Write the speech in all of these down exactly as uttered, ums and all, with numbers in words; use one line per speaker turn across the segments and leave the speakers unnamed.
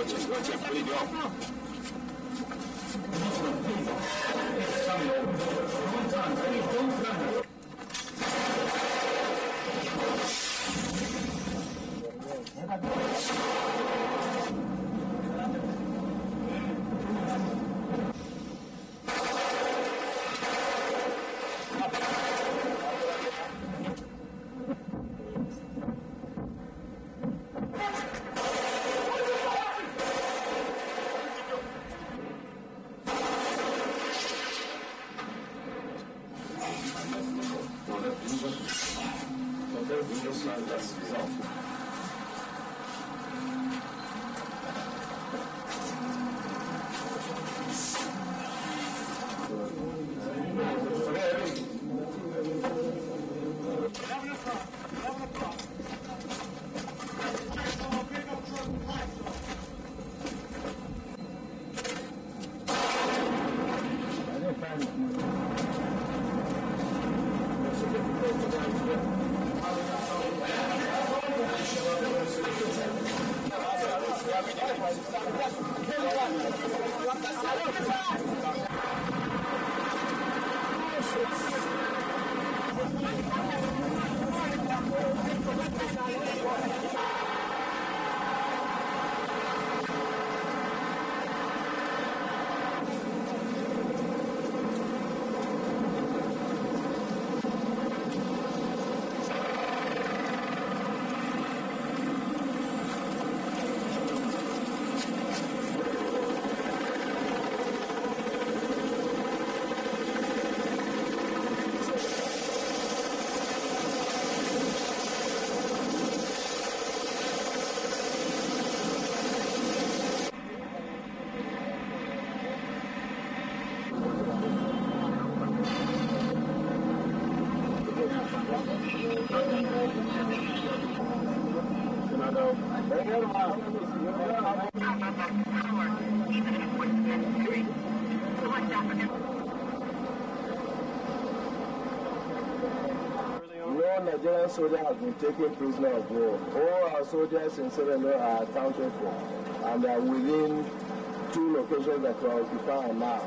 Nigerian soldier has been taken prisoner of war. All our soldiers in Sierra Leone are accounted for, and they are within two locations that we are occupying now.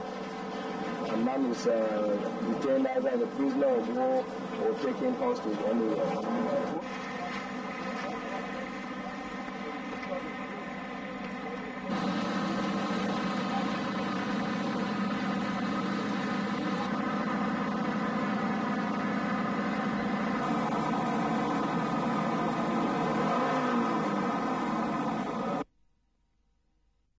A man is uh, detained as a prisoner of war or taken hostage anywhere.